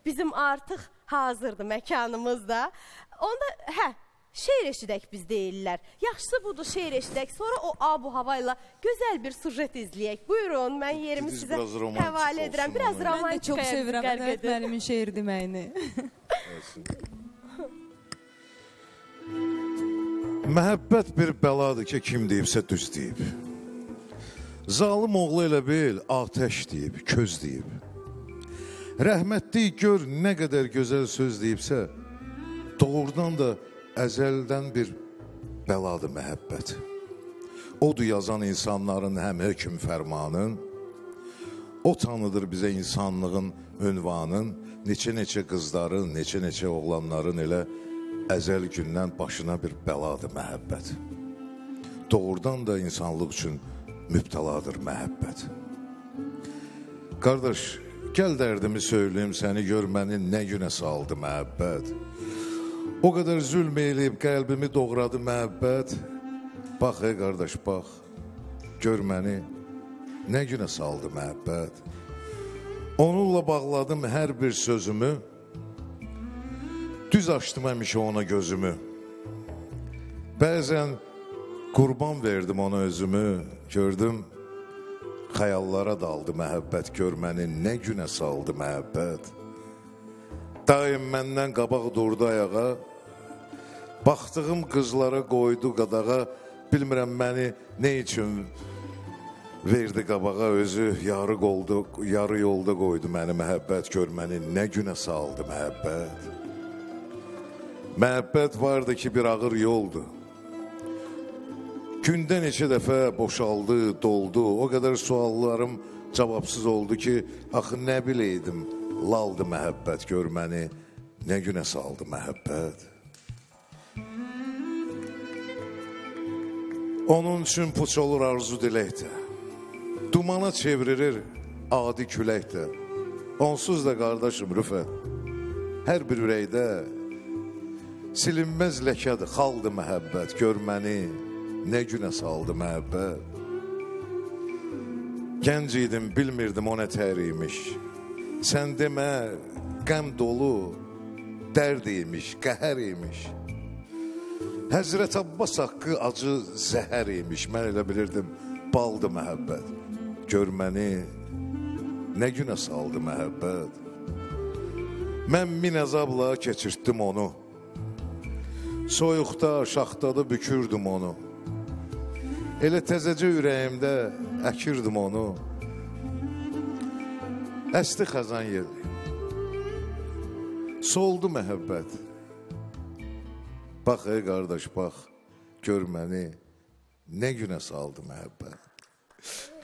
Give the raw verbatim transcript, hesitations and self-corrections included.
bizim artıq hazırdır məkanımızda. Onda, hə, şeir eşidək biz deyirlər. Yaxşısı budur şeir eşidək, sonra o abu havayla gözəl bir sujet izləyək. Buyurun, mən yerimi sizə həvalə edirəm. Biraz romantikaya çox sevirəm Ədəb müəllimin şeir deməyini. Məhəbbət bir bəladır ki, kim deyibsə düz deyib. Zalım oğlu elə bil, atəş deyib, köz deyib. Rəhmətlik gör, nə qədər gözəl söz deyibsə, doğrudan da əzəldən bir bəladır məhəbbət. Odur yazan insanların həm hökm fərmanın, o tanıdır bizə insanlığın ünvanın, neçə-neçə qızların, neçə-neçə oğlanların elə əzəl gündən başına bir bəladır məhəbbət. Doğrudan da insanlıq üçün mübtəladır məhəbbət. Qardaş, gəl dərdimi söyləyim, səni görməni nə günə saldı məhəbbət. O qədər zülm eləyib qəlbimi doğradı məhəbbət. Bax, ey qardaş, bax, gör məni nə günə saldı məhəbbət. Onunla bağladım hər bir sözümü, düz açdım həmişə ona gözümü. Bəzən qurban verdim ona özümü, gördüm, xəyallara daldı məhəbbət, gör məni nə günə saldı məhəbbət. Daim məndən qabaq durdu ayağa, baxdığım qızlara qoydu qadağa, bilmirəm məni nə üçün verdi qabağa, özü yarı, oldu, yarı yolda qoydu məni məhəbbət, gör məni nə günə saldı məhəbbət. Məhəbbət vardı ki, bir ağır yoldu. Gündə neçə dəfə boşaldı, doldu. O qədər suallarım cavabsız oldu ki, axı nə bileydim, laldı məhəbbət, gör məni nə günə saldı məhəbbət. Onun üçün puç olur arzu diləkdə, dumana çevirir adi küləkdə. Onsuz da qardaşım Rüfət, hər bir ürəkdə silinməz ləkədir, xaldı məhəbbət, gör məni nə günə saldı məhəbbət. Gənc idim, bilmirdim o nə tər imiş. Sən demə, qəm dolu, dərd imiş, qəhər imiş. Həzrət Abbas haqqı acı zəhər imiş. Mən elə bilirdim, baldı məhəbbət. Gör məni nə günə saldı məhəbbət. Mən min əzabla keçirtdim onu. Soyuqda, şaxtada bükürdüm onu. Elə təzəcə ürəyimdə əkirdim onu. Əsti xəzan yeli. Soldu məhəbbət. Bax, ey qardaş, bax, gör məni nə günə saldı məhəbbət.